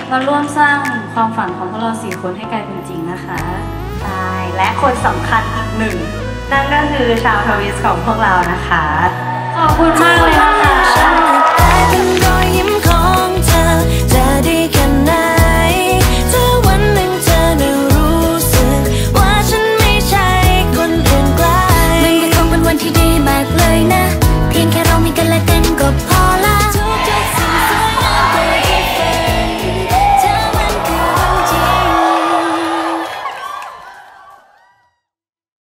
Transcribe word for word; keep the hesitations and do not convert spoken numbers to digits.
มาร่วมสร้างความฝันของพวกเราสี่คนให้กลายเป็นจริงนะคะใช่และคนสำคัญอีกหนึ่งนั่นก็คือชาวทวิสของพวกเรานะคะขอบคุณมากเลยนะคะ